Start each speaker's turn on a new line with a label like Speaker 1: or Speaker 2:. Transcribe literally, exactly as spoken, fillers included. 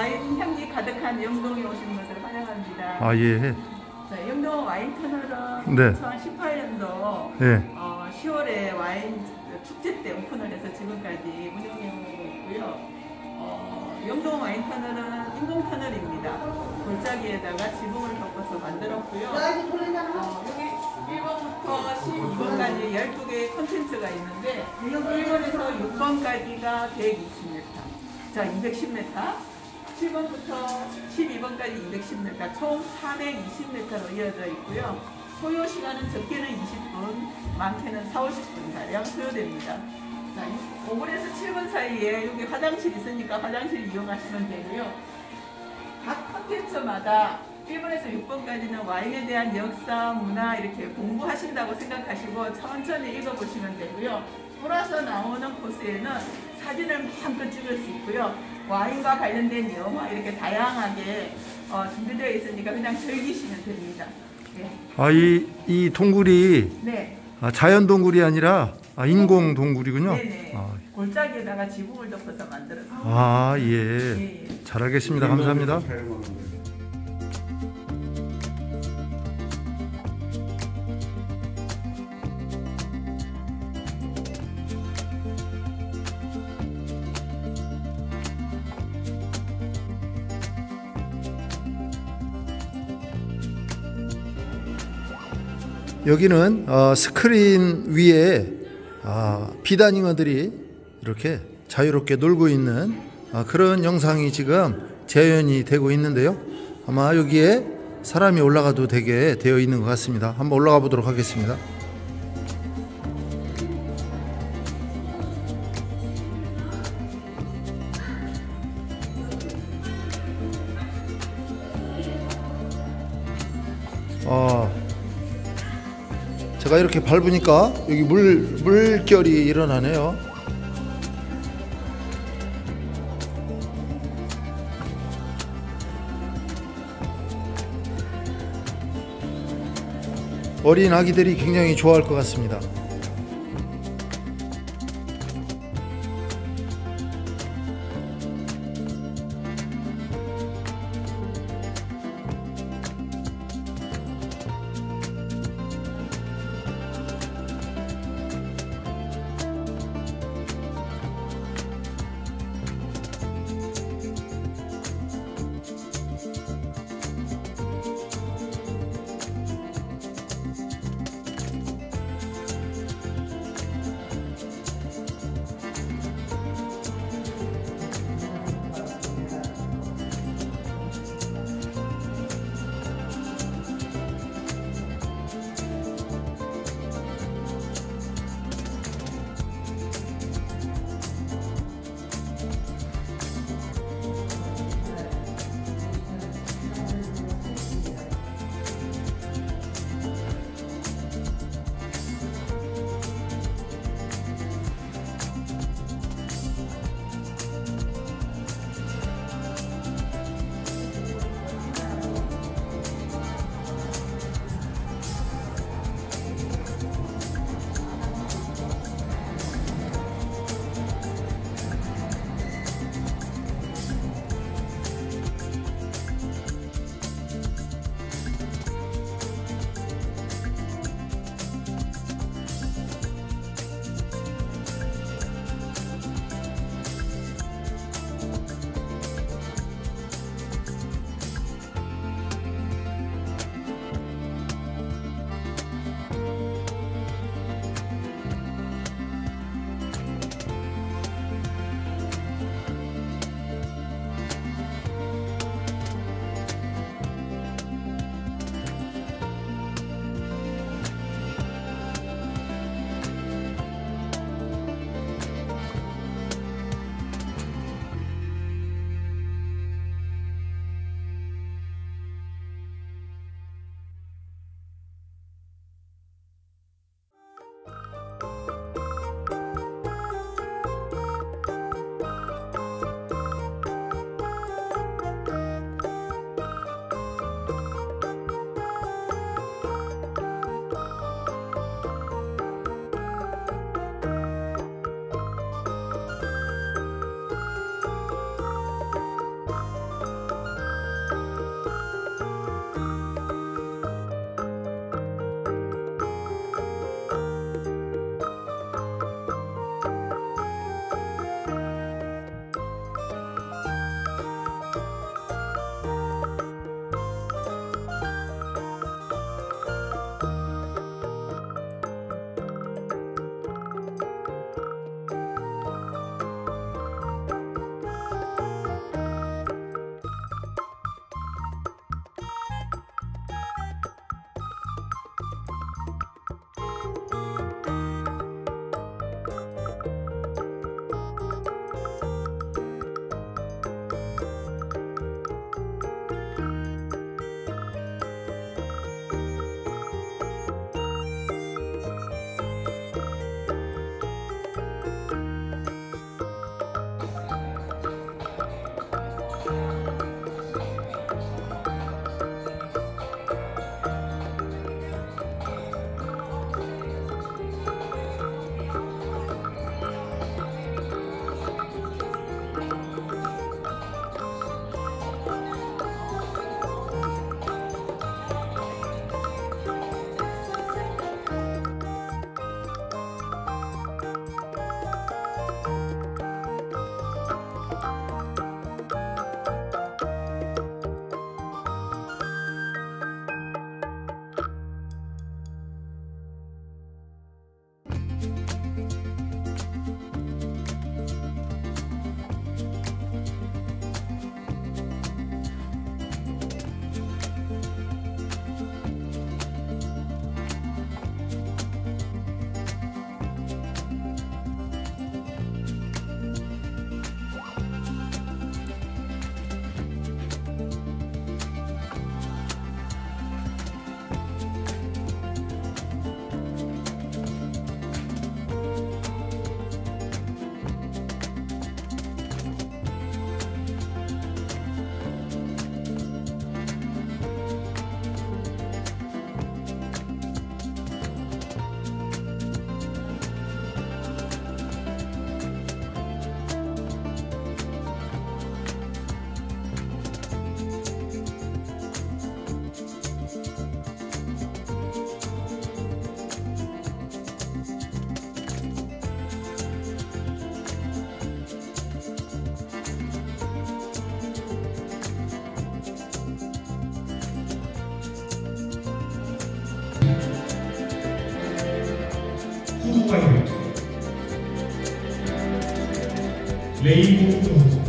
Speaker 1: 와인 향기 가득한 영동에 오시는 것을 환영합니다.
Speaker 2: 아, 예.
Speaker 1: 자, 영동 와인 터널은
Speaker 2: 네.
Speaker 1: 이천십팔 년도
Speaker 2: 예.
Speaker 1: 어, 시월에 와인 축제 때 오픈을 해서 지금까지 운영해 오고 있고요. 어, 영동 와인 터널은 인공 터널입니다. 골짜기에다가 지붕을 덮어서 만들었고요. 어, 여기 일 번부터 십이 번까지 열두 개의 콘텐츠가 있는데 일 번에서 육 번까지가 백이십 미터, 자 이백십 미터, 칠 번부터 십이 번까지 이백십 미터, 총 사백이십 미터로 이어져 있고요. 소요 시간은 적게는 이십 분, 많게는 사오십 분 가량 소요됩니다. 자, 오 분에서 칠 분 사이에 여기 화장실 있으니까 화장실 이용하시면 되고요. 각 콘텐츠마다 일 번에서 육 번까지는 와인에 대한 역사, 문화 이렇게 공부하신다고 생각하시고 천천히 읽어보시면 되고요. 돌아서 나오는 코스에는 사진을 마음껏 찍을 수 있고요. 와인과 관련된 영화 이렇게 다양하게 어, 준비되어 있으니까 그냥 즐기시면 됩니다. 네.
Speaker 2: 아, 이, 이 동굴이
Speaker 1: 네.
Speaker 2: 아, 자연 동굴이 아니라 아, 인공 동굴이군요.
Speaker 1: 네네.
Speaker 2: 아,
Speaker 1: 골짜기에다가 지붕을 덮어서 만들었어요.
Speaker 2: 아, 예.
Speaker 1: 예, 예.
Speaker 2: 잘 알겠습니다. 감사합니다. 여기는 어, 스크린 위에 어, 비단잉어들이 이렇게 자유롭게 놀고 있는 어, 그런 영상이 지금 재현이 되고 있는데요. 아마 여기에 사람이 올라가도 되게 되어 있는 것 같습니다. 한번 올라가 보도록 하겠습니다. 어, 제가 이렇게 밟으니까 여기 물, 물결이 일어나네요. 어린 아기들이 굉장히 좋아할 것 같습니다.
Speaker 3: 레이봉 선수.